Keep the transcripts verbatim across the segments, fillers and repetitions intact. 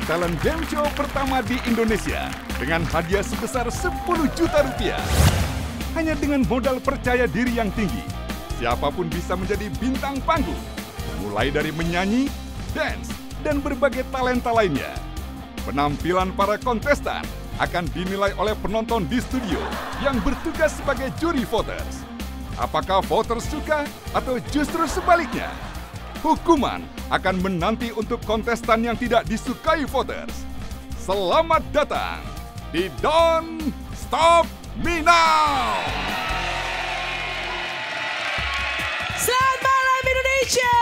talent game show pertama di Indonesia dengan hadiah sebesar sepuluh juta rupiah. Hanya dengan modal percaya diri yang tinggi, siapapun bisa menjadi bintang panggung. Mulai dari menyanyi, dance, dan berbagai talenta lainnya. Penampilan para kontestan akan dinilai oleh penonton di studio yang bertugas sebagai juri voters. Apakah voters suka atau justru sebaliknya? Hukuman akan menanti untuk kontestan yang tidak disukai voters. Selamat datang di Don't Stop Me Now! Selamat malam Indonesia!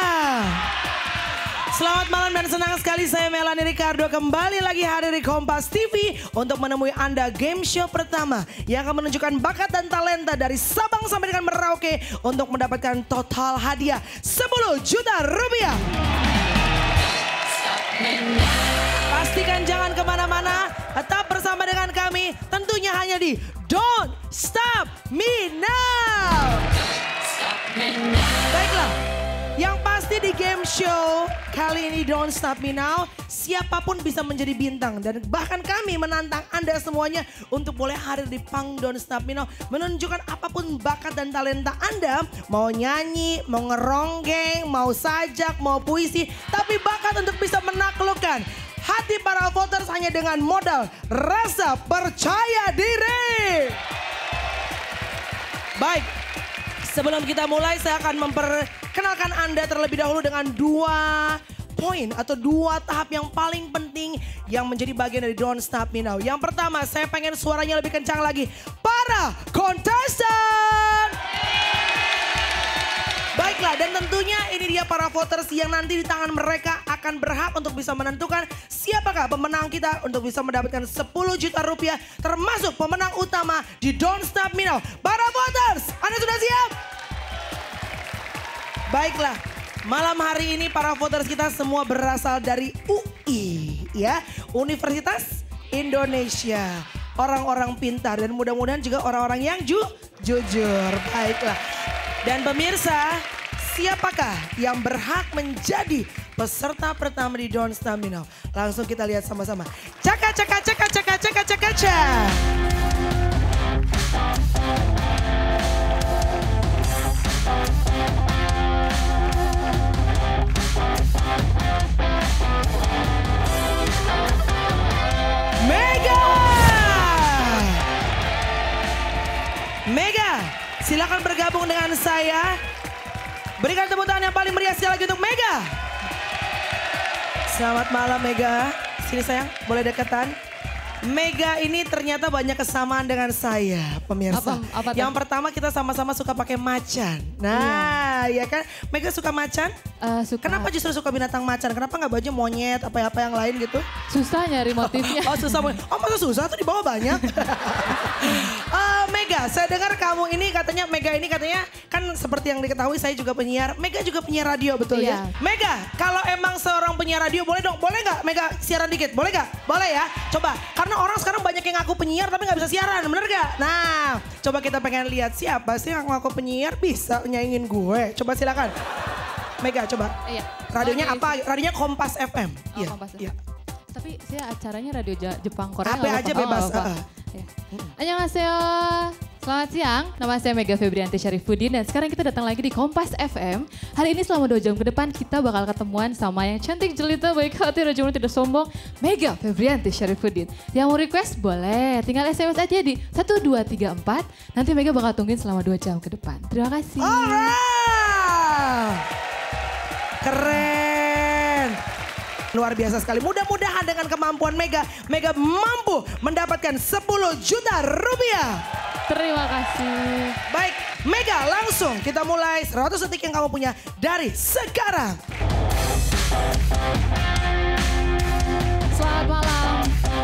Selamat malam dan senang sekali saya Melanie Ricardo kembali lagi hadir di Kompas T V untuk menemui Anda game show pertama yang akan menunjukkan bakat dan talenta dari Sabang sampai dengan Merauke untuk mendapatkan total hadiah sepuluh juta rupiah. Pastikan jangan kemana-mana, tetap bersama dengan kami tentunya hanya di Don't Stop Me Now. Baiklah. Yang pasti di game show kali ini Don't Stop Me Now, siapapun bisa menjadi bintang. Dan bahkan kami menantang Anda semuanya untuk boleh hadir di panggung Don't Stop Me Now. Menunjukkan apapun bakat dan talenta Anda. Mau nyanyi, mau ngeronggeng, mau sajak, mau puisi. Tapi bakat untuk bisa menaklukkan hati para voters hanya dengan modal rasa percaya diri. Baik, sebelum kita mulai saya akan memperkenalkan Anda terlebih dahulu dengan dua poin atau dua tahap yang paling penting yang menjadi bagian dari Don't Stop Me Now. Yang pertama, saya pengen suaranya lebih kencang lagi. Para contestant! Baiklah, dan tentunya ini dia para voters yang nanti di tangan mereka akan berhak untuk bisa menentukan siapakah pemenang kita untuk bisa mendapatkan sepuluh juta rupiah termasuk pemenang utama di Don't Stop Me Now. Para voters, Anda sudah siap? Baiklah, malam hari ini para voters kita semua berasal dari U I, ya, Universitas Indonesia. Orang-orang pintar dan mudah-mudahan juga orang-orang yang ju jujur. Baiklah. Dan pemirsa, siapakah yang berhak menjadi peserta pertama di Don't Stop Me Now? Langsung kita lihat sama-sama. Caka, caka, caka, caka, caka, caka, caka. Mega! Mega, silakan bergabung dengan saya. Berikan tepuk tangan yang paling meriah sekali lagi untuk Mega. Selamat malam Mega. Sini sayang, boleh deketan. Mega ini ternyata banyak kesamaan dengan saya, pemirsa. Apa, apa yang pertama kita sama-sama suka pakai macan. Nah, iya. Ya kan? Mega suka macan? Uh, suka. Kenapa justru suka binatang macan? Kenapa nggak baju monyet, apa-apa yang lain gitu? Susah nyari motifnya. Oh susah, oh masa susah tuh di bawah banyak. uh, Mega, saya dengar kamu ini katanya, Mega ini katanya kan seperti yang diketahui saya juga penyiar. Mega juga penyiar radio betul iya. ya? Mega, kalau emang seorang penyiar radio boleh dong, boleh nggak Mega siaran dikit? Boleh nggak? Boleh ya? Coba, karena orang sekarang banyak yang ngaku penyiar tapi nggak bisa siaran, bener gak? Nah, coba kita pengen lihat siapa sih yang ngaku penyiar bisa nyaingin gue. Coba silakan. Mega coba. Iya. Radionya oh, apa? Radionya Kompas F M. Oh, iya. Kompas F M. Iya. Tapi saya acaranya radio Jepang Korea. Apa aja bebas. Oh, uh, ya. Annyeonghaseyo. Selamat siang, nama saya Mega Febrianti Syarifuddin dan sekarang kita datang lagi di Kompas F M. Hari ini selama dua jam ke depan kita bakal ketemuan sama yang cantik jelita, baik hati, rajin tidak sombong, Mega Febrianti Syarifuddin. Yang mau request boleh, tinggal S M S aja di satu dua tiga empat. Nanti Mega bakal tungguin selama dua jam ke depan. Terima kasih. Alright. Keren. Luar biasa sekali. Mudah-mudahan dengan kemampuan Mega, Mega mampu mendapatkan sepuluh juta rupiah. Terima kasih. Baik, Mega langsung kita mulai seratus detik yang kamu punya dari sekarang. Selamat malam.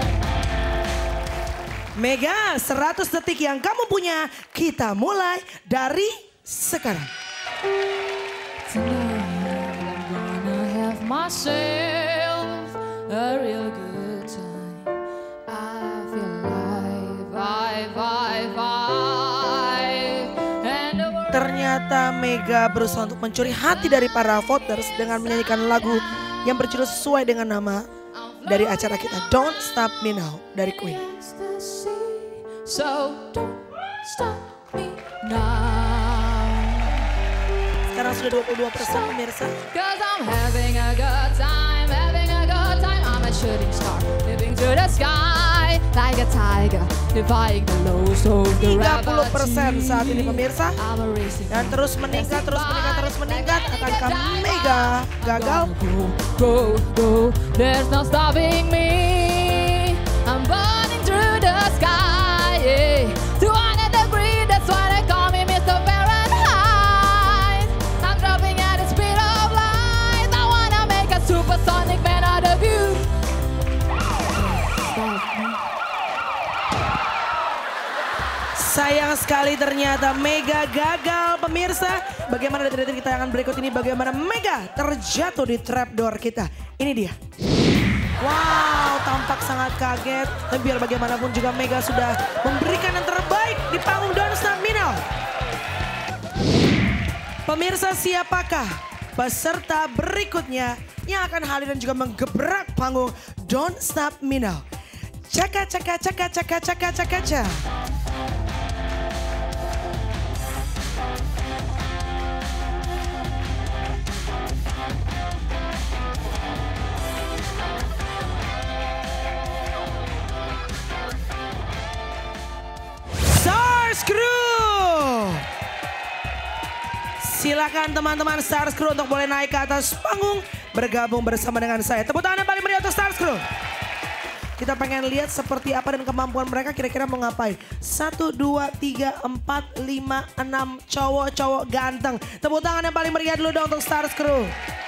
Mega, seratus detik yang kamu punya kita mulai dari sekarang. Tonight I'm gonna have myself a real good time. I feel alive, alive, alive, alive. And the world... Ternyata Mega berusaha untuk mencuri hati dari para voters dengan menyanyikan lagu yang berjudul sesuai dengan nama dari acara kita Don't Stop Me Now dari Queen. So don't stop me now. Sekarang sudah dua puluh dua persen pemirsa. Cause I'm having a good time, having a good time. I'm a shooting star, living to the sky like a tiger, defying the laws of the tiga puluh persen saat ini pemirsa. I'm a racing Dan terus meningkat, terus meningkat, terus meningkat. Akankah Mega gagal? Go, go, go, there's no stopping me. I'm burning through the sky, yeah. two hundred degrees, that's why they call me Mister Fahrenheit. I'm dropping at the speed of light. I wanna make a supersonic man out of you. Stop me. Sayang sekali ternyata Mega gagal pemirsa. Bagaimana detik-detik kita akan berikut ini, bagaimana Mega terjatuh di trapdoor kita. Ini dia. Wow, tampak sangat kaget. Tapi biar bagaimanapun juga Mega sudah memberikan yang terbaik di panggung Don't Stop Me Now. Pemirsa, siapakah peserta berikutnya yang akan hadir dan juga menggebrak panggung Don't Stop Me Now? Caka caka caka caka caka caka caka. Stars Crew. Silakan teman-teman Stars Crew untuk boleh naik ke atas panggung bergabung bersama dengan saya. Tepuk tangan yang paling meriah untuk Stars Crew. Kita pengen lihat seperti apa dan kemampuan mereka kira-kira mau ngapain. Satu, dua, tiga, empat, lima, enam cowok-cowok ganteng. Tepuk tangan yang paling meriah dulu dong untuk Stars Crew.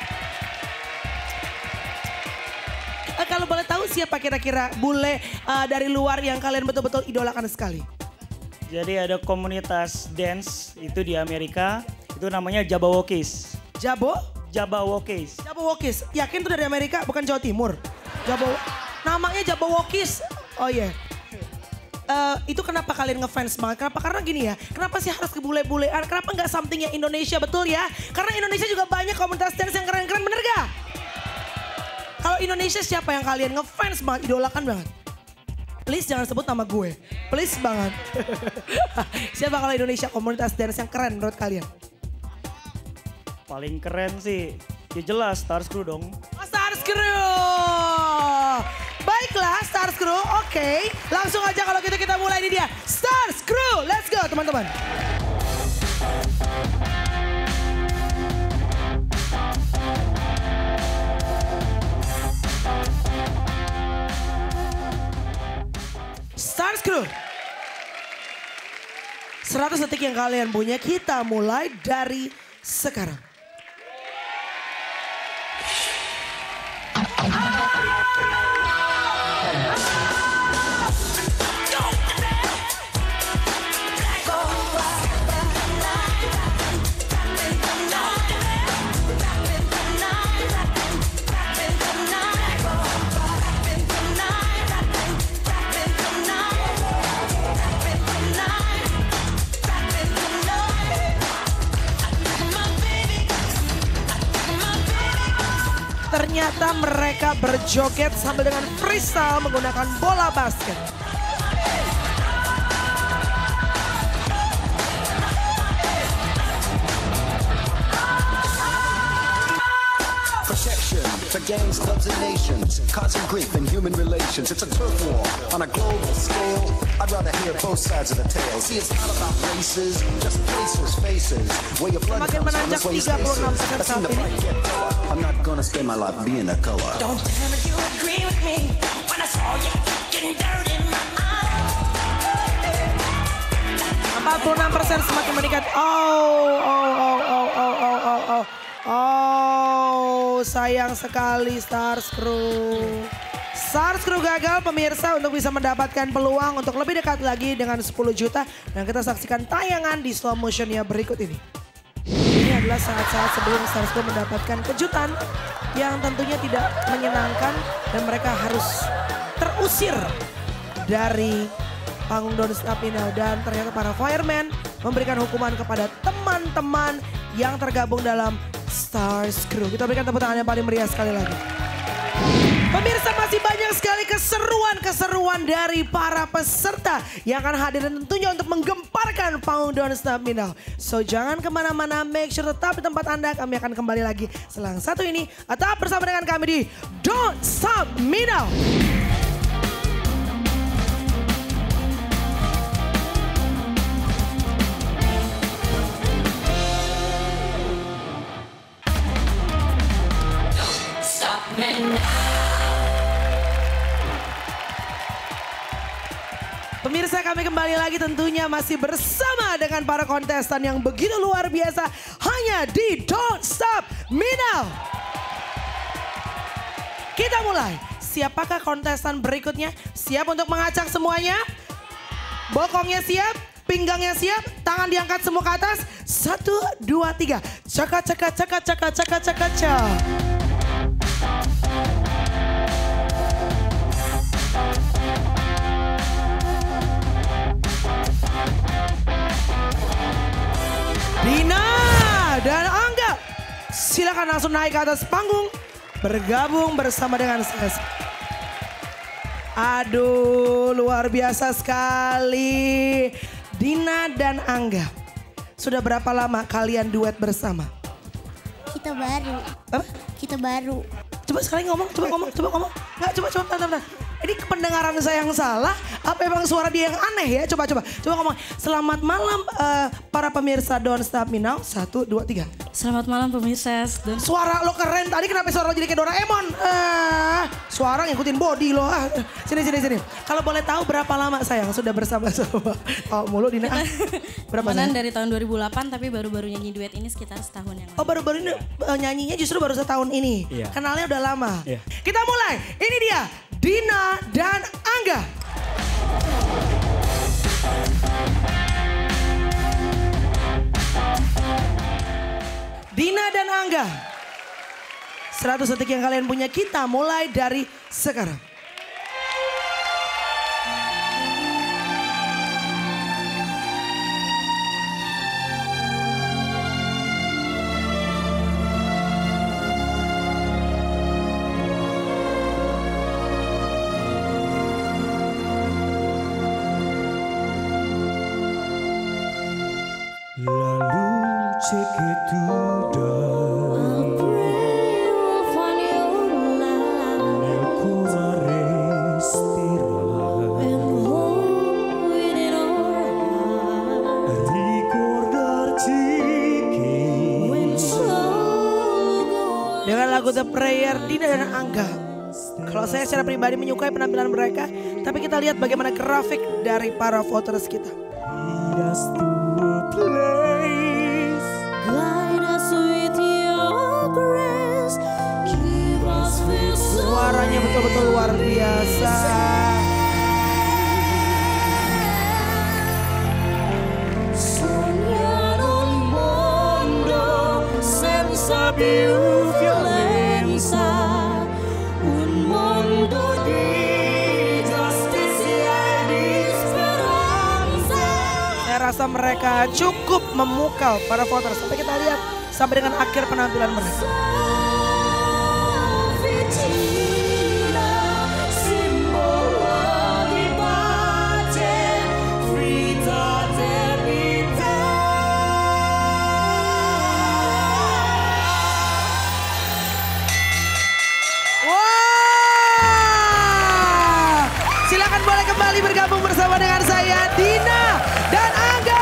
Uh, kalau boleh tahu siapa kira-kira bule uh, dari luar yang kalian betul-betul idolakan sekali? Jadi ada komunitas dance itu di Amerika, itu namanya Jabberwockies. Jabo? Jabberwockies. Jabberwockies. Yakin tuh dari Amerika bukan Jawa Timur? Jabo, namanya Jabberwockies. Oh iya. Yeah. Uh, itu kenapa kalian ngefans banget? Kenapa? Karena gini ya, kenapa sih harus ke bule-bulean? Kenapa nggak something yang Indonesia, betul ya? Karena Indonesia juga banyak komunitas dance yang keren-keren, bener gak? Kalau Indonesia siapa yang kalian ngefans banget, idolakan banget? Please jangan sebut nama gue. Please banget. Siapa kalau Indonesia komunitas dance yang keren menurut kalian? Paling keren sih, ya jelas Stars Crew dong. Oh, Stars Crew. Baiklah Stars Crew, oke. Okay. Langsung aja kalau gitu kita mulai, ini dia. Stars Crew, let's go teman-teman. Stars Crew. seratus detik yang kalian punya, kita mulai dari sekarang. Ternyata mereka berjoget sambil dengan freestyle menggunakan bola basket. Protection for gangs, clubs, and nations, causing grief in human relations. It's a turf war on a global scale. I'd rather hear both sides of the tale. See, it's not about races, just places, faces. Where your blood comes from is where your space is. I've seen the fight get duller. I'm not gonna spend my life being a color. Don't tell me you agree with me when I saw you getting dirty in my eyes. empat puluh enam persen semakin meningkat. Oh, oh, oh, oh, oh, oh, oh, oh. Oh, sayang sekali Stars Crew. Stars Crew gagal pemirsa untuk bisa mendapatkan peluang untuk lebih dekat lagi dengan sepuluh juta. Dan kita saksikan tayangan di slow motionnya berikut ini. Ini adalah saat-saat sebelum Stars Crew mendapatkan kejutan yang tentunya tidak menyenangkan. Dan mereka harus terusir dari panggung Don't Stop Me Now. Dan ternyata para fireman memberikan hukuman kepada teman-teman yang tergabung dalam Stars Crew. Kita berikan tepuk tangan yang paling meriah sekali lagi. Pemirsa, masih banyak sekali keseruan-keseruan dari para peserta yang akan hadir dan tentunya untuk menggemparkan panggung Don't Stop Me Now. So jangan kemana-mana, make sure tetap di tempat Anda. Kami akan kembali lagi selang satu ini. Tetap bersama dengan kami di Don't Stop Me Now. Stop me now. Pemirsa, kami kembali lagi tentunya masih bersama dengan para kontestan yang begitu luar biasa hanya di Don't Stop Me Now. Kita mulai. Siapakah kontestan berikutnya? Siap untuk mengacak semuanya? Bokongnya siap? Pinggangnya siap? Tangan diangkat semua ke atas? Satu, dua, tiga. Caka, caka, caka, caka, caka, caka, caka. Dina dan Angga, silakan langsung naik ke atas panggung, bergabung bersama dengan saya. Aduh, luar biasa sekali. Dina dan Angga, sudah berapa lama kalian duet bersama? Kita baru. Apa? Kita baru. Coba sekali ngomong, coba ngomong, coba ngomong. Nggak, coba, coba, bentar, bentar. Ini pendengaran saya yang salah, apa emang suara dia yang aneh ya? Coba, coba, coba ngomong. Selamat malam uh, para pemirsa Don't Stop Me Now. Satu, dua, tiga. Selamat malam pemirsa. Don't... Suara lo keren, tadi kenapa suara lo jadi kayak Doraemon? Uh, suara ngikutin body lo. Ah, sini, sini, sini. Kalau boleh tahu berapa lama sayang sudah bersama-sama? Oh mulu Dina. Ah, berapa Kebetulan dari tahun dua ribu delapan tapi baru-baru nyanyi duet ini sekitar setahun yang lalu. Oh baru-baru ini uh, nyanyinya justru baru setahun ini. Iya. Kenalnya udah lama. Iya. Kita mulai, ini dia. Dina dan Angga. Dina dan Angga. seratus detik yang kalian punya, kita mulai dari sekarang. Lalu cek itu dengan lagu The Prayer, Dina dan Angga. Kalau saya secara pribadi menyukai penampilan mereka, tapi kita lihat bagaimana grafik dari para voters kita. Suaranya betul-betul luar biasa. Saya rasa mereka cukup memukau para voters. Sampai kita lihat sampai dengan akhir penampilan mereka. Silakan boleh kembali bergabung bersama dengan saya, Dina dan Angga.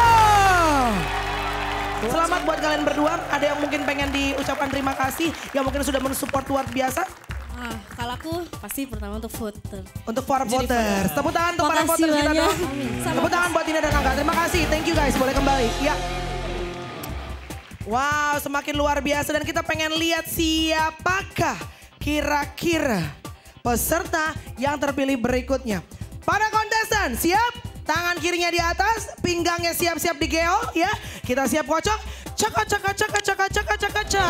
Selamat buat kalian berdua. Ada yang mungkin pengen diucapkan terima kasih, yang mungkin sudah mensupport luar biasa. Ah, kalau aku pasti pertama untuk voter. Untuk para voters. Tepuk tangan untuk para voters kita dong. Tepuk tangan buat Dina dan Angga. Terima kasih. Thank you guys. Boleh kembali. Ya. Wow, semakin luar biasa dan kita pengen lihat siapakah kira-kira peserta yang terpilih berikutnya. Para kontestan siap? Tangan kirinya di atas, pinggangnya siap-siap digeo ya. Kita siap kocok. Caka caka caka caka caka caka caka.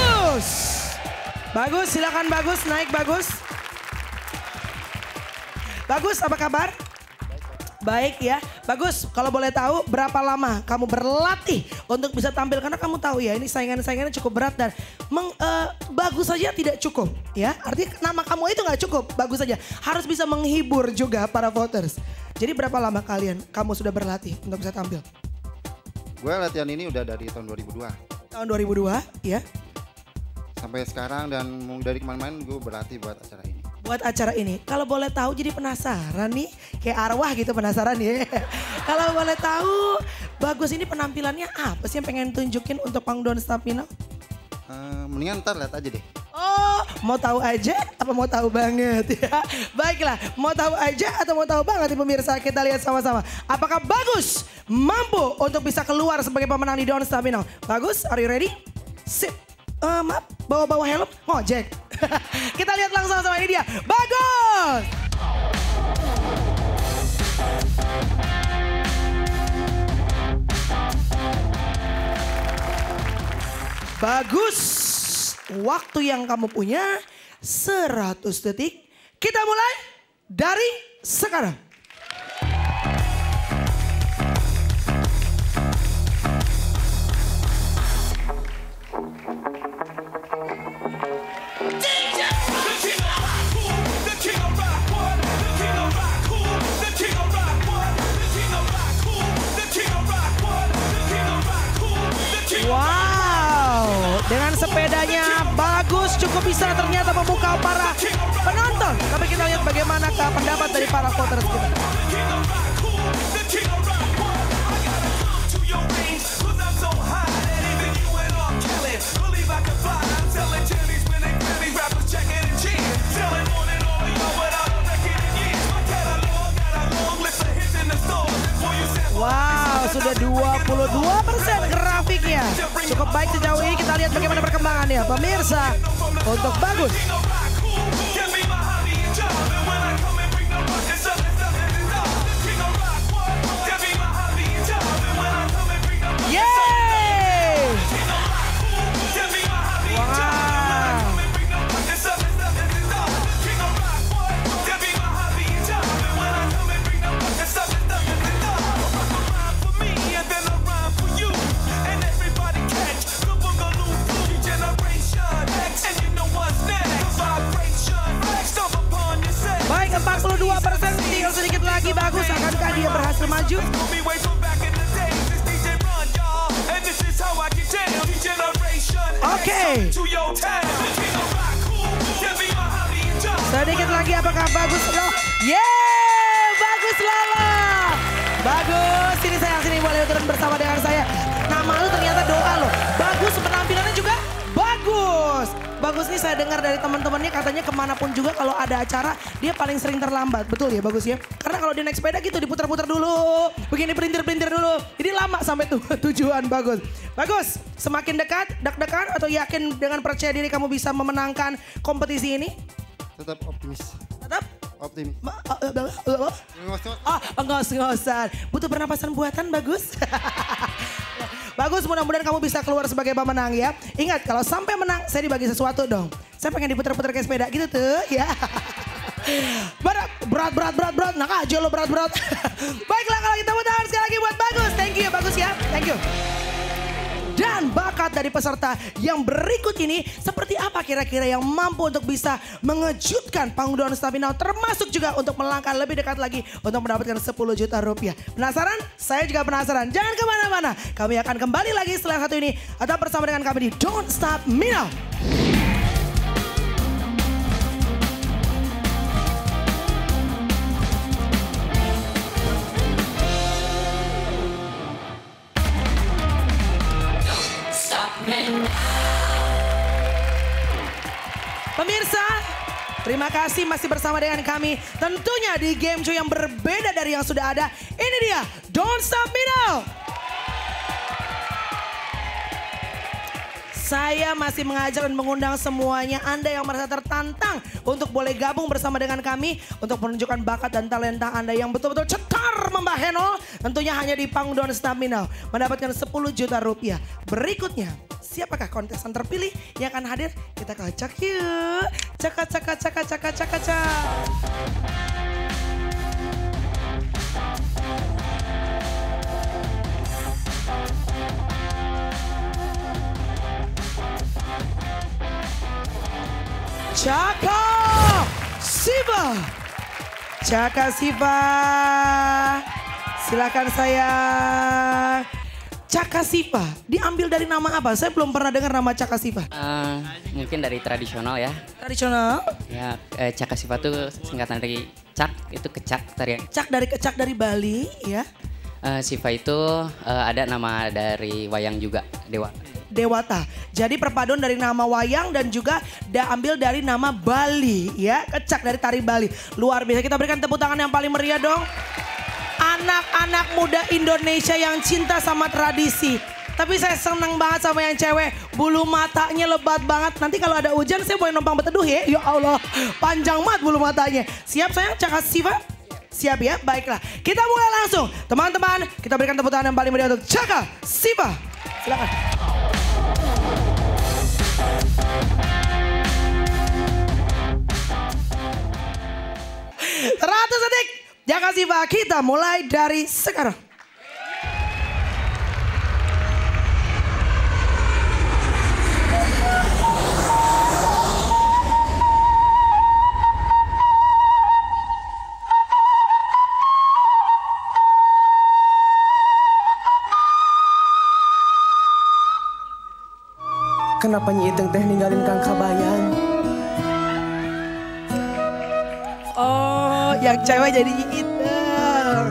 Bagus. Bagus, silakan Bagus, naik Bagus. Bagus, apa kabar? Baik ya, bagus. Kalau boleh tahu berapa lama kamu berlatih untuk bisa tampil? Karena kamu tahu ya ini saingan-saingannya cukup berat dan meng, uh, bagus saja tidak cukup ya. Artinya nama kamu itu nggak cukup, bagus saja. Harus bisa menghibur juga para voters. Jadi berapa lama kalian kamu sudah berlatih untuk bisa tampil? Gue latihan ini udah dari tahun dua ribu dua. Tahun dua ribu dua ya. Sampai sekarang dan dari kemarin-kemarin gue berlatih buat acara ini. Buat acara ini, kalau boleh tahu jadi penasaran nih, kayak arwah gitu penasaran ya. Kalau boleh tahu, Bagus ini penampilannya apa sih yang pengen tunjukin untuk Pang Don't Stop Me Now? Uh, mendingan ntar lihat aja deh. Oh, mau tahu aja apa mau tahu banget ya? Baiklah, mau tahu aja atau mau tahu banget nih pemirsa, kita lihat sama-sama. Apakah Bagus mampu untuk bisa keluar sebagai pemenang di Don't Stop Me Now? Bagus, are you ready? Sip. Uh, maaf, bawa-bawa helm, ngojek. Kita lihat langsung sama ini dia, Bagus! Bagus, waktu yang kamu punya seratus detik. Kita mulai dari sekarang. Wow, dengan sepedanya Bagus cukup bisa ternyata memukau para penonton. Tapi kita lihat bagaimana pendapat dari para voters kita. Wow, sudah dua puluh dua persen grafiknya. Cukup baik sejauh ini, kita lihat bagaimana perkembangannya. Pemirsa, untuk Bagus. Yeay! Wow. Baik, empat puluh dua persen, tinggal sedikit lagi. Bagus, akankah dia berhasil maju? Oke. Okay. Sedikit lagi, apakah Bagus? Oh, yeah, Bagus Lala. Bagus, sini sayang, sini boleh turun bersama dengan saya. Nama lu ternyata doa loh. Bagus, penampilannya juga bagus. Bagus nih saya dengar dari teman-temannya katanya kemanapun juga kalau ada acara dia paling sering terlambat. Betul ya Bagus ya? Karena kalau dia naik sepeda gitu diputar-putar dulu. Begini perintir-perintir dulu. Jadi lama sampai tu tujuan Bagus. Bagus, semakin dekat, deg-degan atau yakin dengan percaya diri kamu bisa memenangkan kompetisi ini? Tetap optimis. Tetap? Optimis. Oh, ngos-ngosan. Butuh pernapasan buatan Bagus. Bagus, mudah-mudahan kamu bisa keluar sebagai pemenang ya. Ingat, kalau sampai menang, saya dibagi sesuatu dong. Saya pengen diputar-putar kayak sepeda gitu tuh ya. Berat, berat, berat, berat, berat. Nah aja lo berat, berat. Baiklah, kalau kita mudah sekali lagi buat Bagus. Thank you ya Bagus ya, thank you. Dan bakat dari peserta yang berikut ini seperti apa kira-kira yang mampu untuk bisa mengejutkan Pang Don't Stop Me Now, termasuk juga untuk melangkah lebih dekat lagi untuk mendapatkan sepuluh juta rupiah. Penasaran? Saya juga penasaran. Jangan kemana-mana. Kami akan kembali lagi setelah satu ini. Tetap bersama dengan kami di Don't Stop Me Now. Pemirsa, terima kasih masih bersama dengan kami. Tentunya di game show yang berbeda dari yang sudah ada. Ini dia, Don't Stop Me Now. Saya masih mengajak dan mengundang semuanya Anda yang merasa tertantang untuk boleh gabung bersama dengan kami untuk menunjukkan bakat dan talenta Anda yang betul-betul cetar Mbak Henol. Tentunya hanya di Pang Don't Stop Me Now, mendapatkan sepuluh juta rupiah. Berikutnya, siapakah kontestan terpilih yang akan hadir? Kita kocok yuk. Caka caka caka caka caka caka. Caka Siva. Caka Siva. Silakan sayang. Caka Siva diambil dari nama apa? Saya belum pernah dengar nama Caka Siva. Uh, mungkin dari tradisional ya. Tradisional? Ya, eh, Caka Siva tuh singkatan dari cak, itu kecak tarian. Cak dari kecak dari Bali ya. Uh, Siva itu uh, ada nama dari wayang juga, Dewa. Dewata. Jadi perpaduan dari nama wayang dan juga diambil dari nama Bali ya. Kecak dari tari Bali. Luar biasa, kita berikan tepuk tangan yang paling meriah dong. Anak-anak muda Indonesia yang cinta sama tradisi. Tapi saya senang banget sama yang cewek. Bulu matanya lebat banget. Nanti kalau ada hujan saya boleh numpang berteduh ya. Ya Allah, panjang banget bulu matanya. Siap sayang, Caka Siva? Siap ya, baiklah. Kita mulai langsung. Teman-teman, kita berikan tepuk tangan yang paling meriah untuk Caka Siva. Silakan. seratus detik. Caka Siva, kita mulai dari sekarang. Kenapa Nyi Iteng teh ninggalin Kang Kabayan? Oh, yang cewek jadi Nyi Iteng.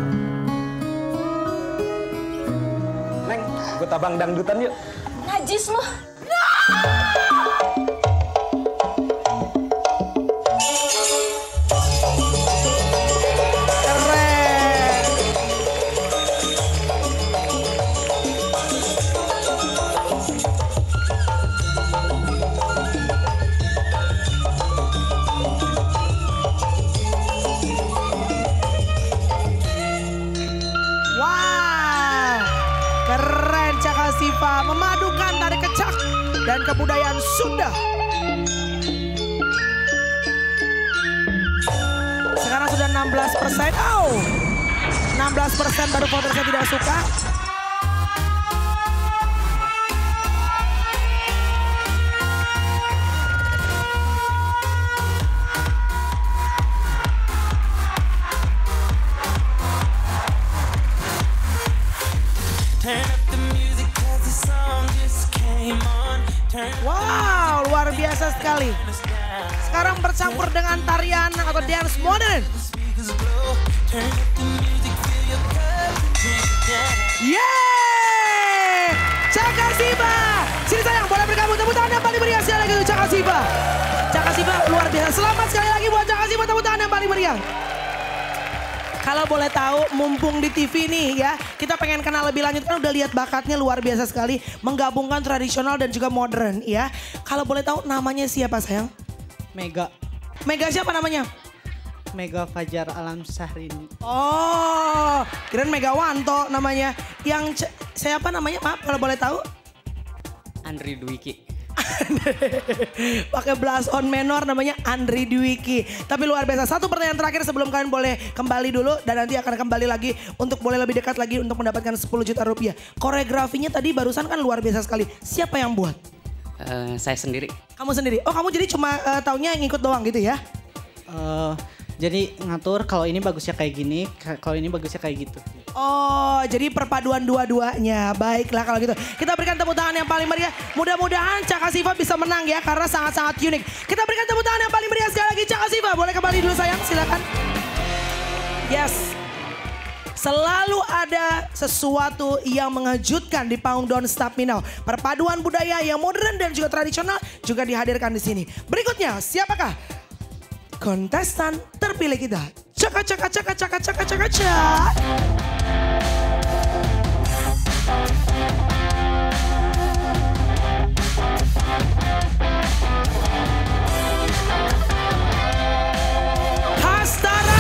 Neng, gue tabang dangdutan yuk. Najis loh. Siva memadukan tari kecak dan kebudayaan Sunda. Sekarang sudah enam belas persen. Oh, enam belas persen baru voter saya tidak suka. Wow, luar biasa sekali. Sekarang bercampur dengan tarian atau dance modern. Yeay! Caka Siva. Sini sayang, boleh bergabung tepuk tangan yang paling meriah sekali lagi untuk Caka Siva. Caka Siva luar biasa. Selamat sekali lagi buat Caka Siva, tepuk tangan yang paling meriah. Kalau boleh tahu, mumpung di T V nih ya, kita pengen kenal lebih lanjut, kan udah lihat bakatnya luar biasa sekali, menggabungkan tradisional dan juga modern ya. Kalau boleh tahu namanya siapa sayang? Mega. Mega siapa namanya? Mega Fajar Alam Syahrini. Oh, kirain Megawanto namanya. Yang siapa namanya? Maaf kalau boleh tahu? Andri Dwiki. Pakai blast on menor namanya Andri Dwiki. Tapi luar biasa. Satu pertanyaan terakhir sebelum kalian boleh kembali dulu dan nanti akan kembali lagi untuk boleh lebih dekat lagi untuk mendapatkan sepuluh juta rupiah. Koreografinya tadi barusan kan luar biasa sekali. Siapa yang buat? Uh, saya sendiri. Kamu sendiri? Oh, kamu jadi cuma uh, taunya ngikut doang gitu ya? Uh, jadi ngatur kalau ini bagusnya kayak gini, kalau ini bagusnya kayak gitu. Oh, jadi perpaduan dua-duanya. Baiklah kalau gitu. Kita berikan tepuk tangan yang paling meriah. Mudah-mudahan Caka Siva bisa menang ya karena sangat-sangat unik. Kita berikan tepuk tangan yang paling meriah sekali lagi Caka Siva. Boleh kembali dulu sayang, silakan. Yes. Selalu ada sesuatu yang mengejutkan di panggung Don't Stop Me Now. Perpaduan budaya yang modern dan juga tradisional juga dihadirkan di sini. Berikutnya, siapakah kontestan terpilih kita? Caka caka caka caka caka caka cak. Kastara.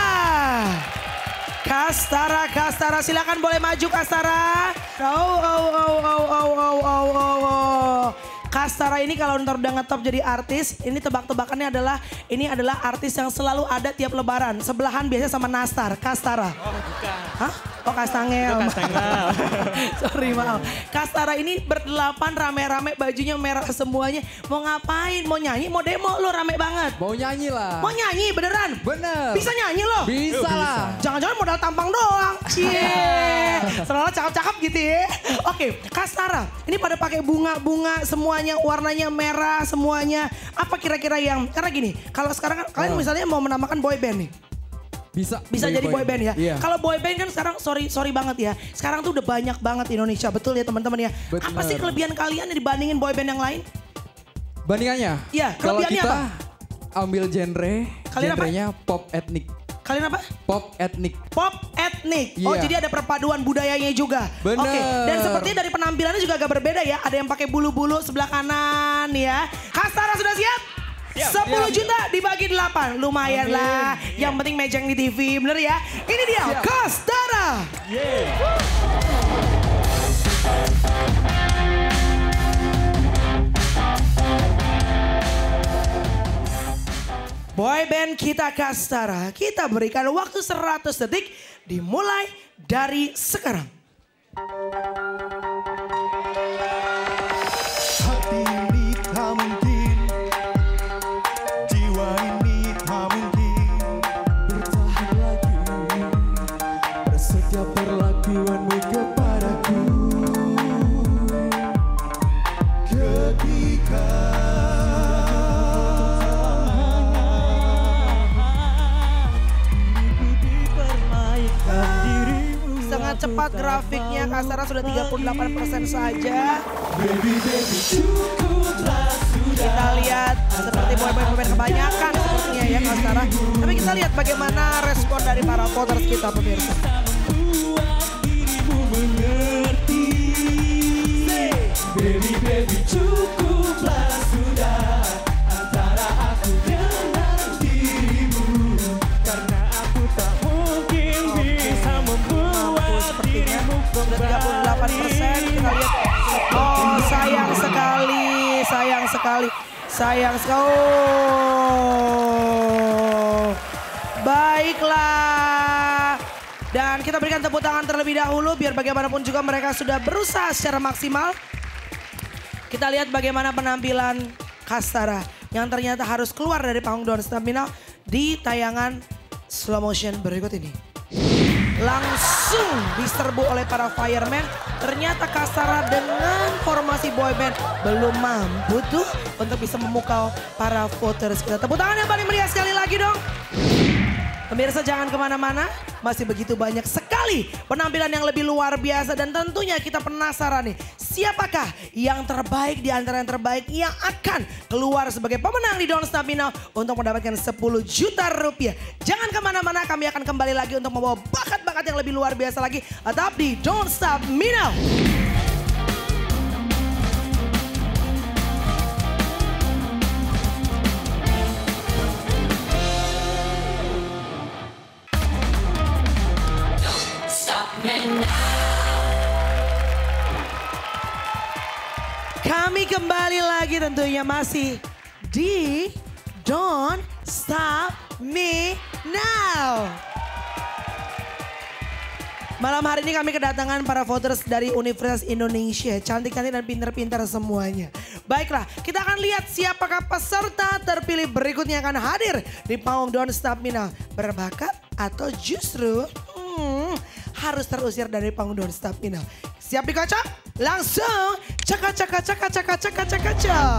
Kastara, Kastara, silakan boleh maju Kastara. Oh, oh, oh, oh, oh, oh, oh, oh, oh. Kastara ini kalau ntar udah ngetop jadi artis, ini tebak-tebakannya adalah, ini adalah artis yang selalu ada tiap lebaran. Sebelahan biasanya sama Nastar, Kastara. Oh bukan. Hah? Oh Kastangel. Kastangel. Sorry maaf. Kastara ini berdelapan rame-rame bajunya merah semuanya. Mau ngapain? Mau nyanyi? Mau demo lo rame banget? Mau nyanyi lah. Mau nyanyi beneran? Bener. Bisa nyanyi lo? Bisa lah. Jangan-jangan modal tampang doang. Cie. Selalu cakep-cakep gitu ya. Oke, Kastara. Ini pada pakai bunga-bunga semuanya warnanya merah semuanya. Apa kira-kira yang, karena gini, kalau sekarang kan kalian misalnya mau menamakan boy band nih. Bisa. Bisa jadi boy band ya. Iya. Kalau boy band kan sekarang sorry sorry banget ya. Sekarang tuh udah banyak banget di Indonesia. Betul ya teman-teman ya. Bener. Apa sih kelebihan kalian dibandingin boy band yang lain? Bandingannya? Iya, Kalau kelebihannya kita apa? ambil genre, Kalian apa? genrenya pop etnik. Kalian apa? Pop etnik. Pop etnik. Oh Iya. jadi ada perpaduan budayanya juga. Bener. Oke. Dan sepertinya dari penampilannya juga agak berbeda ya. Ada yang pakai bulu-bulu sebelah kanan ya. Kastara sudah siap? Siap. sepuluh Siap. juta dibagi delapan. Lumayan Amin. lah. Yang penting mejeng di T V. Bener ya? Ini dia Siap. Kastara. Boy band kita Kastara, kita berikan waktu seratus detik dimulai dari sekarang. Hati ini tak mungkin, jiwa ini tak mungkin bertahan lagi pada setiap perlakuanmu kepadaku. Ketika Sangat cepat grafiknya, Kastara sudah tiga puluh delapan persen saja. Kita lihat seperti boy-boy boy kebanyakan sepertinya ya Kastara. Tapi kita lihat bagaimana respon dari para voters kita pemirsa. Baby, baby, cukuplah sudah antara aku dengan dirimu, karena aku tak mungkin bisa membuat dirimu Sudah tiga puluh delapan persen kita lihat. Oh sayang sekali, sayang sekali, sayang sekali. Oh. Baiklah. Dan kita berikan tepuk tangan terlebih dahulu biar bagaimanapun juga mereka sudah berusaha secara maksimal. Kita lihat bagaimana penampilan Kastara yang ternyata harus keluar dari panggung Don't Stop Me Now di tayangan slow motion berikut ini. Langsung diserbu oleh para fireman. Ternyata Kastara dengan formasi boyband belum mampu tuh untuk bisa memukau para voters kita. Tepuk tangan yang paling meriah sekali lagi dong. Pemirsa jangan kemana-mana, masih begitu banyak sekali penampilan yang lebih luar biasa dan tentunya kita penasaran nih. Siapakah yang terbaik di antara yang terbaik yang akan keluar sebagai pemenang di Don't Stop Me Now untuk mendapatkan sepuluh juta rupiah. Jangan kemana-mana, kami akan kembali lagi untuk membawa bakat-bakat yang lebih luar biasa lagi. Tetap di Don't Stop Me Now. Kami kembali lagi tentunya masih di Don't Stop Me Now. Malam hari ini kami kedatangan para voters dari Universitas Indonesia. Cantik-cantik dan pintar-pintar semuanya. Baiklah, kita akan lihat siapakah peserta terpilih berikutnya akan hadir di panggung Don't Stop Me Now. Berbakat atau justru hmm, harus terusir dari panggung Don't Stop Me Now. Siap dikocok? Langsung caka caka caka caka caka caka caka.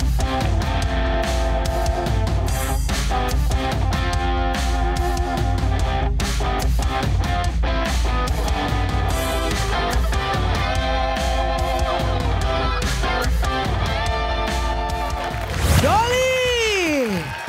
Doli.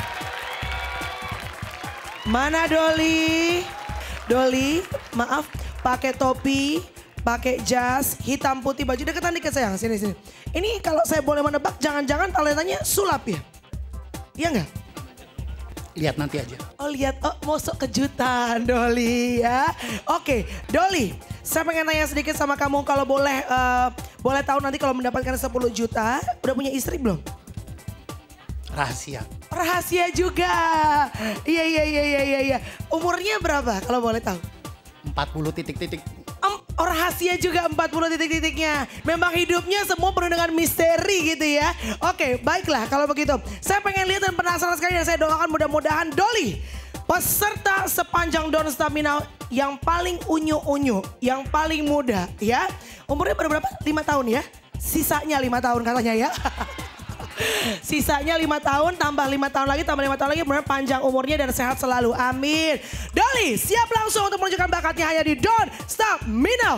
Mana Doli? Doli, maaf, pakai topi, pakai jas, hitam putih, baju deketan dikit sayang, sini sini. Ini kalau saya boleh menebak, jangan-jangan talentanya sulap ya? Iya nggak? Lihat nanti aja. Oh lihat, oh mosok kejutan Doli ya. Oke, Doli, saya pengen tanya sedikit sama kamu kalau boleh, uh, boleh tahu nanti kalau mendapatkan sepuluh juta, udah punya istri belum? Rahasia. Rahasia juga. Iya iya iya iya iya. iya. Umurnya berapa kalau boleh tahu? empat puluh titik-titik. Um, oh rahasia juga empat puluh titik-titiknya. Memang hidupnya semua penuh dengan misteri gitu ya. Oke baiklah kalau begitu. Saya pengen lihat dan penasaran sekali dan saya doakan mudah-mudahan Dolly. Peserta sepanjang Don't Stop Me Now yang paling unyu-unyu, yang paling muda ya. Umurnya baru berapa? lima tahun ya? Sisanya lima tahun katanya ya. Sisanya lima tahun, tambah lima tahun lagi, tambah lima tahun lagi. Benar panjang umurnya dan sehat selalu. Amin. Dolly siap langsung untuk menunjukkan bakatnya hanya di Don't Stop Me Now.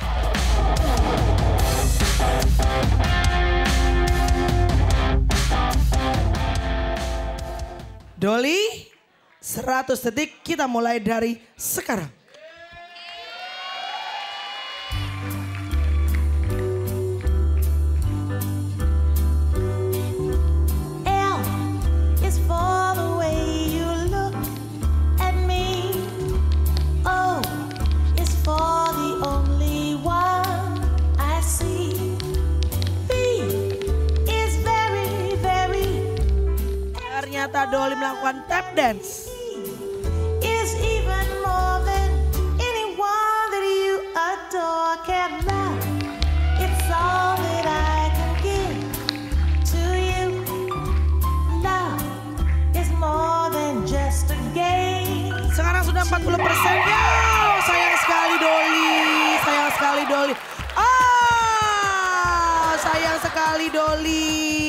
Dolly, seratus detik kita mulai dari sekarang. Ternyata Dolly melakukan tap dance. Is even more than anyone that you adore can love. It's all that I can give to you. Love is more than just a game. Sekarang sudah empat puluh persen. Ya, sayang sekali Dolly. Sayang sekali Dolly. Ah, sayang sekali Dolly.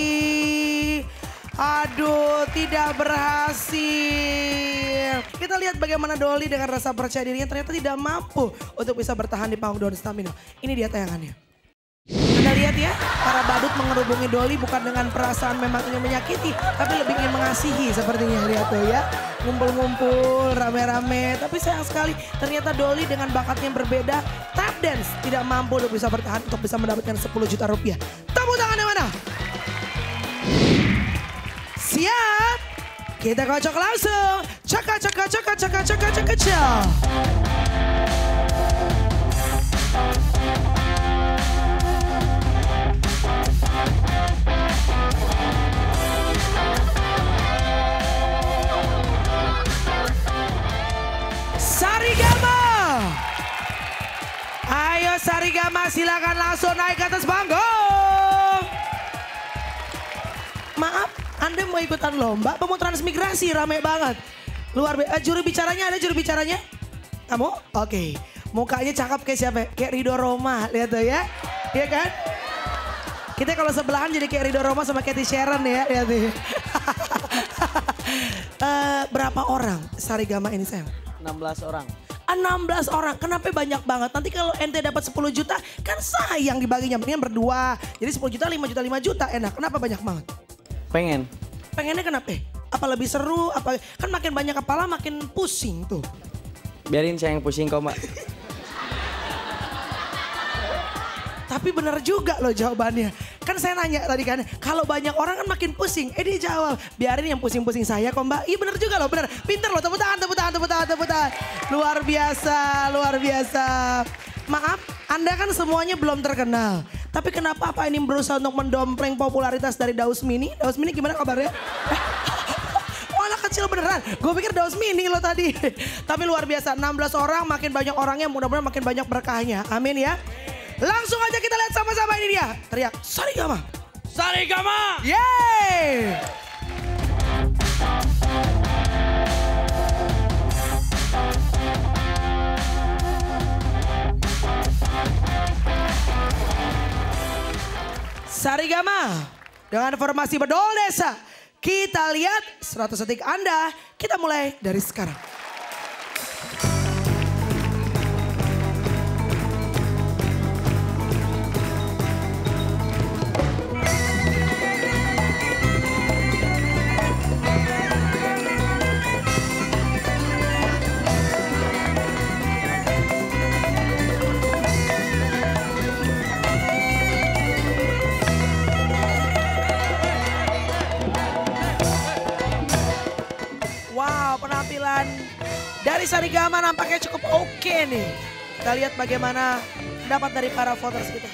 Aduh, tidak berhasil. Kita lihat bagaimana Dolly dengan rasa percaya dirinya ternyata tidak mampu untuk bisa bertahan di panggung Don't Stop Me Now. Ini dia tayangannya. Anda lihat ya, para badut mengerubungi Dolly bukan dengan perasaan memang ingin menyakiti, tapi lebih ingin mengasihi sepertinya. Lihat tuh ya, ngumpul-ngumpul, rame-rame. Tapi sayang sekali ternyata Dolly dengan bakatnya yang berbeda, tap dance, tidak mampu untuk bisa bertahan untuk bisa mendapatkan sepuluh juta rupiah. Tepuk tangan yang mana? Siap, kita kocok langsung. Caka caka caka caka caka caka caka. Sarigama. Ayo Sarigama silakan langsung naik ke atas panggung. Maaf. Anda mau ikutan lomba, apa mau transmigrasi? Rame banget. Luar biasa. Juru bicaranya ada juru bicaranya? Kamu? Oke. Okay. Mukanya cakep kayak siapa? Kayak Rido Roma. Lihat tuh ya. Iya kan? Kita kalau sebelahan jadi kayak Rido Roma sama Cathy Sharon ya. Lihat tuh. uh, berapa orang Sarigama ini sayang? enam belas orang. enam belas orang. Kenapa banyak banget? Nanti kalau ente dapat sepuluh juta kan sayang dibaginya. Mendingan berdua. Jadi sepuluh juta, lima juta, lima juta enak. Kenapa banyak banget? Pengen. Pengennya kenapa? Apa lebih seru? Apa kan makin banyak kepala makin pusing tuh. Biarin saya yang pusing kok mbak. Tapi benar juga loh jawabannya. Kan saya nanya tadi kan, kalau banyak orang kan makin pusing. Eh dia jawab, biarin yang pusing-pusing saya kok mbak. Iya benar juga loh, benar. Pinter loh, tepuk tangan, tepuk tangan, tepuk tangan, tepuk tangan. Luar biasa, luar biasa. Maaf, Anda kan semuanya belum terkenal. Tapi kenapa apa ini berusaha untuk mendompleng popularitas dari Daus Mini? Daus Mini gimana kabarnya? Eh, oh anak kecil beneran. Gue pikir Daus Mini lo tadi. Tapi luar biasa, enam belas orang makin banyak orangnya, mudah-mudahan makin banyak berkahnya. Amin ya. Langsung aja kita lihat sama-sama ini dia. Teriak, Sarigama. Sarigama! Yeay! Sarigama dengan formasi bedol desa. Kita lihat seratus detik Anda. Kita mulai dari sekarang. Penampilan dari Sarigama nampaknya cukup oke nih. Kita lihat bagaimana pendapat dari para voters kita.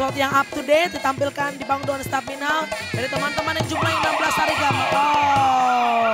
episode yang up to date ditampilkan di panggung Don't Stop Me Now dari teman-teman yang jumlahnya enam belas sarigama. Oh,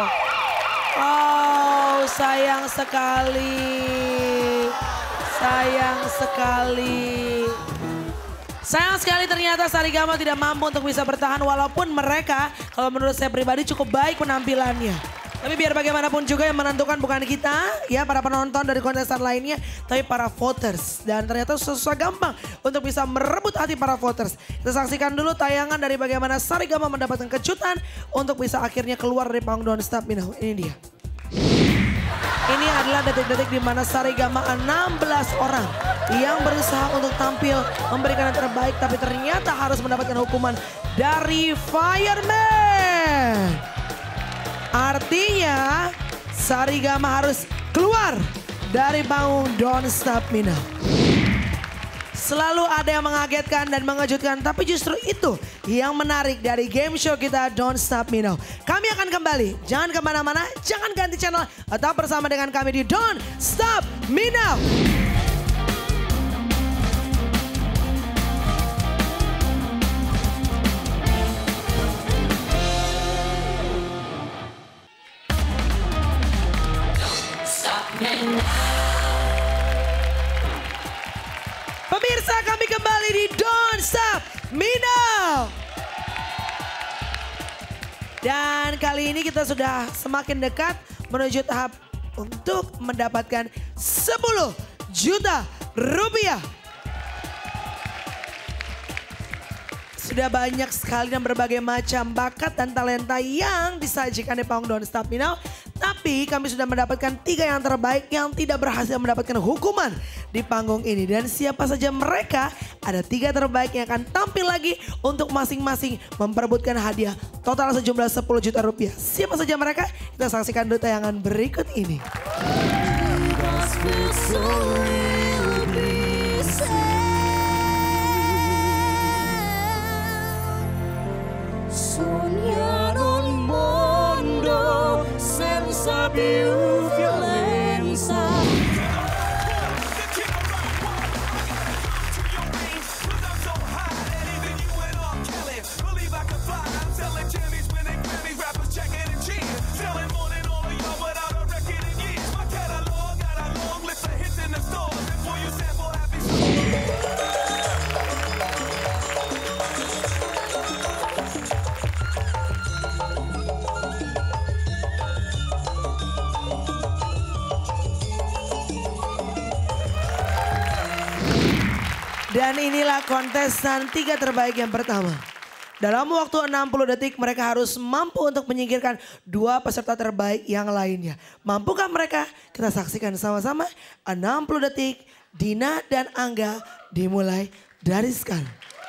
oh sayang sekali, sayang sekali. Sayang sekali ternyata sarigama tidak mampu untuk bisa bertahan walaupun mereka kalau menurut saya pribadi cukup baik penampilannya. Tapi biar bagaimanapun juga yang menentukan bukan kita, ya para penonton dari kontestan lainnya, tapi para voters. Dan ternyata susah gampang untuk bisa merebut hati para voters. Kita saksikan dulu tayangan dari bagaimana sarigama mendapatkan kejutan untuk bisa akhirnya keluar dari panggung Don't Stop Me Now. Ini dia. Ini adalah detik-detik di mana sarigama enam belas orang yang berusaha untuk tampil memberikan yang terbaik, tapi ternyata harus mendapatkan hukuman dari fireman. Artinya sarigama harus keluar dari panggung Don't Stop Me Now. Selalu ada yang mengagetkan dan mengejutkan, tapi justru itu yang menarik dari game show kita Don't Stop Me Now. Kami akan kembali, jangan kemana-mana, jangan ganti channel, tetap bersama dengan kami di Don't Stop Me Now. Pemirsa, kami kembali di Don't Stop Me Now. Dan kali ini kita sudah semakin dekat menuju tahap untuk mendapatkan sepuluh juta rupiah. Sudah banyak sekali dan berbagai macam bakat dan talenta yang disajikan di panggung Don't Stop Me Now. Tapi kami sudah mendapatkan tiga yang terbaik yang tidak berhasil mendapatkan hukuman di panggung ini. Dan siapa saja mereka, ada tiga terbaik yang akan tampil lagi untuk masing-masing memperebutkan hadiah total sejumlah sepuluh juta rupiah. Siapa saja mereka? Kita saksikan dulu tayangan berikut ini. Sognaron mondo senza più violenza. Dan inilah kontestan tiga terbaik yang pertama. Dalam waktu enam puluh detik mereka harus mampu untuk menyingkirkan dua peserta terbaik yang lainnya. Mampukah mereka? Kita saksikan sama-sama. enam puluh detik, Dina dan Angga dimulai dari sekarang.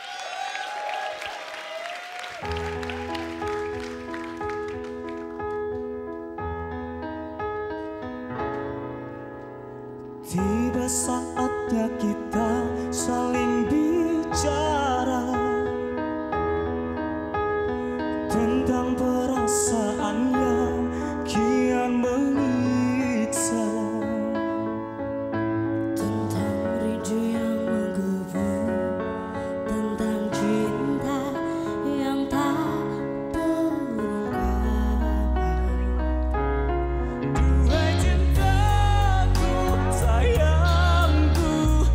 Tiba saatnya kita saling bicara tentang perasaan yang kian menyiksa, tentang rindu yang menggebu, tentang cinta yang tak terungkap. Duhai cintaku, sayangku,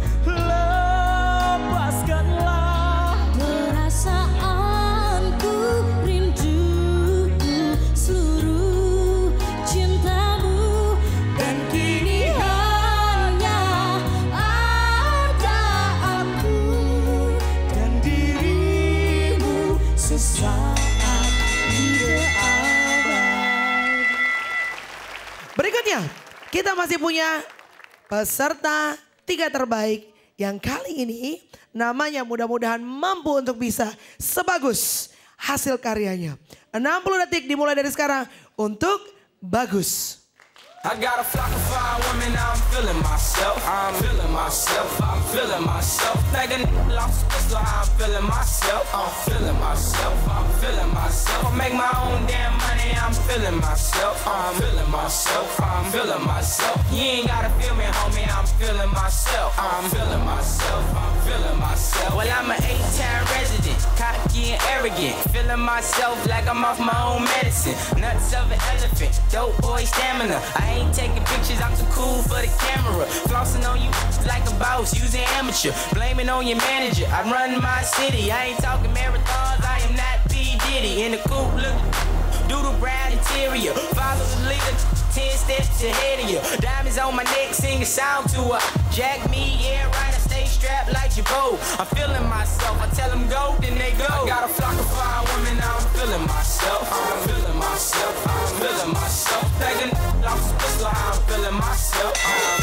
lepaskanlah perasaanku, rinduku, seluruh cintamu. Dan kini hanya ada aku dan dirimu sesaat hingga abad. Berikutnya kita masih punya peserta tiga terbaik yang kali ini namanya mudah-mudahan mampu untuk bisa sebagus hasil karyanya. enam puluh detik dimulai dari sekarang untuk Bagus. I got a flock of fine women, I'm feeling myself. I'm feeling myself, I'm feeling myself. Like a n***a lost pistol, I'm feeling myself. I'm feeling myself, I'm feeling myself. I make my own damn money, I'm feeling myself. I'm feeling myself, I'm feeling myself. You ain't gotta feel me, homie, I'm feeling myself. I'm feeling myself, I'm feeling myself. Well, I'm an eight-time resident, cocky and arrogant. Feeling myself like I'm off my own medicine. Nuts of an elephant, dope boy stamina. I ain't taking pictures, I'm too cool for the camera. Flossing on you like a boss, using amateur. Blaming on your manager, I run my city. I ain't talking marathons, I am not P. Diddy. In the coupe, look, doodle brown interior. Follow the leader, ten steps ahead of you. Diamonds on my neck, sing a song to her. Jack me, yeah, right, I stay strapped like your bow. I'm feeling myself, I tell them go, then they go. I got a flock of fine women, now I'm feeling myself. I'm feeling myself, I'm feeling myself. Like a n***a lost pistol, I'm feeling myself.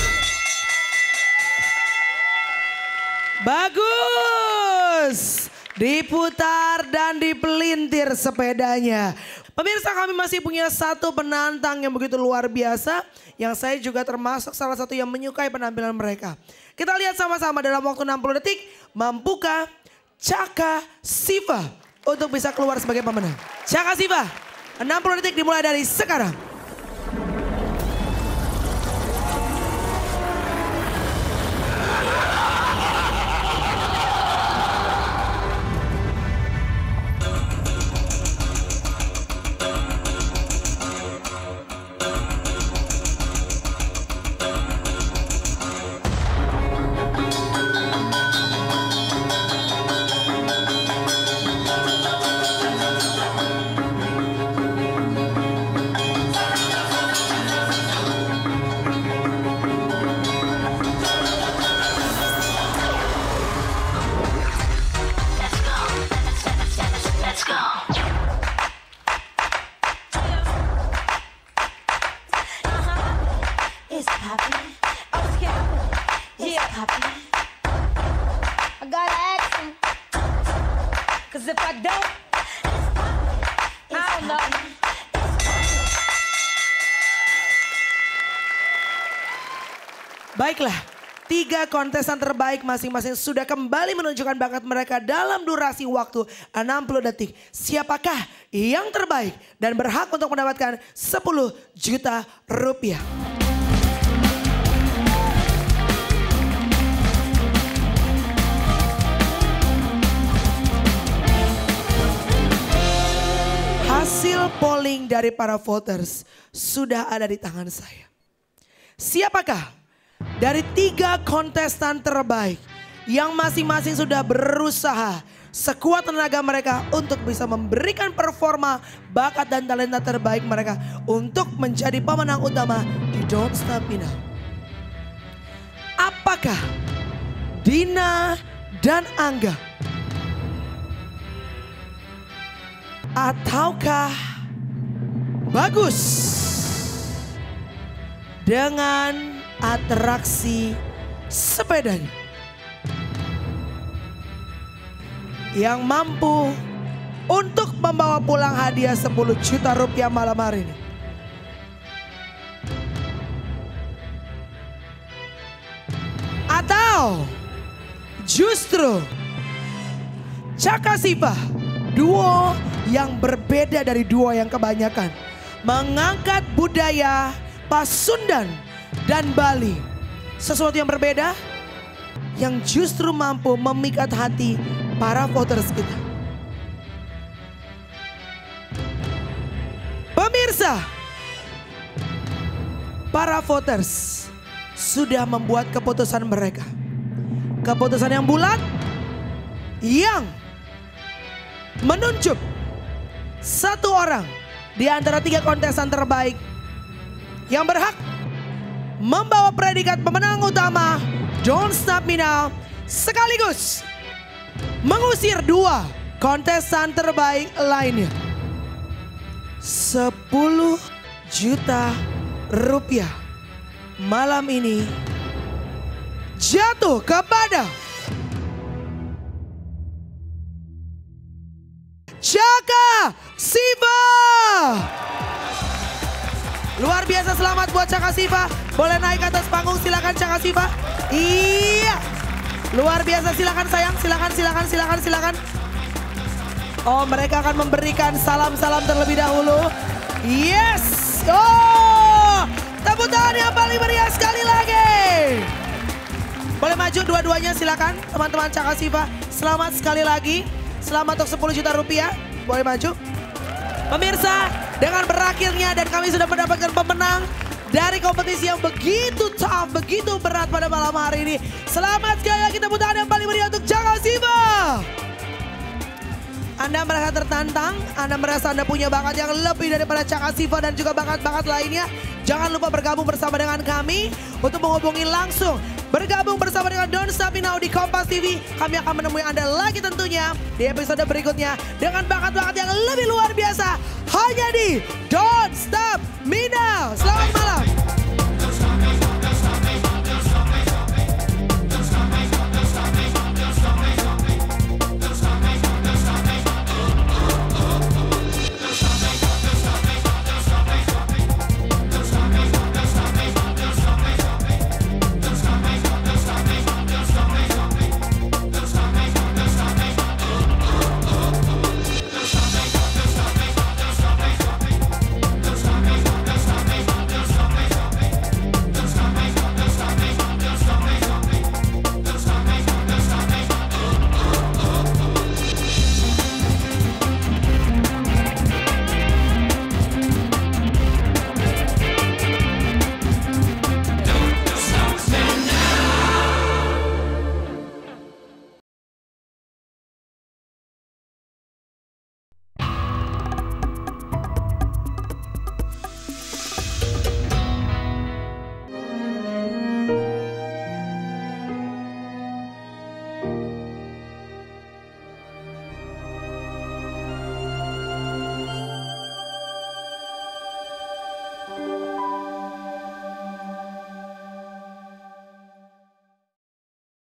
Bagus, diputar dan dipelintir sepedanya. Pemirsa, kami masih punya satu penantang yang begitu luar biasa, yang saya juga termasuk salah satu yang menyukai penampilan mereka. Kita lihat sama-sama dalam waktu enam puluh detik, mampukah Caka Siva untuk bisa keluar sebagai pemenang. Caka Siva, enam puluh detik dimulai dari sekarang. Baiklah, tiga kontestan terbaik masing-masing sudah kembali menunjukkan bakat mereka dalam durasi waktu enam puluh detik. Siapakah yang terbaik dan berhak untuk mendapatkan sepuluh juta rupiah? Hasil polling dari para voters sudah ada di tangan saya. Siapakah dari tiga kontestan terbaik yang masing-masing sudah berusaha sekuat tenaga mereka untuk bisa memberikan performa, bakat dan talenta terbaik mereka untuk menjadi pemenang utama di Don't Stop Me Now? Apakah Dina dan Angga? Ataukah Bagus dengan atraksi sepedanya yang mampu untuk membawa pulang hadiah sepuluh juta rupiah malam hari ini? Atau justru Caka Siva, duo yang berbeda dari duo yang kebanyakan, mengangkat budaya Pasundan dan Bali, sesuatu yang berbeda yang justru mampu memikat hati para voters kita. Pemirsa, para voters sudah membuat keputusan mereka. Keputusan yang bulat yang menunjuk satu orang di antara tiga kontestan terbaik yang berhak membawa predikat pemenang utama Don't Stop Me Now, sekaligus mengusir dua kontestan terbaik lainnya. sepuluh juta rupiah malam ini jatuh kepada Caka Siva. Luar biasa, selamat buat Caka Siva. Boleh naik ke atas panggung, silakan Caka Siva. Iya. Luar biasa, silakan sayang, silakan, silakan, silakan, silakan. Oh, mereka akan memberikan salam-salam terlebih dahulu. Yes. Oh, tepuk tangan yang paling meriah sekali lagi. Boleh maju dua-duanya, silakan teman-teman Caka Siva. Selamat sekali lagi. Selamat untuk sepuluh juta rupiah. Boleh maju. Pemirsa, dengan berakhirnya dan kami sudah mendapatkan pemenang dari kompetisi yang begitu tough, begitu berat pada malam hari ini. Selamat sekali lagi, tepuk tangan yang paling meriah untuk Caka Siva. Anda merasa tertantang, Anda merasa Anda punya bakat yang lebih daripada Caka Siva dan juga bakat-bakat lainnya. Jangan lupa bergabung bersama dengan kami untuk menghubungi langsung. Bergabung bersama dengan Don't Stop Me Now di Kompas T V. Kami akan menemui Anda lagi tentunya di episode berikutnya dengan bakat-bakat yang lebih luar biasa. Hanya di Don't Stop Me Now. Selamat malam.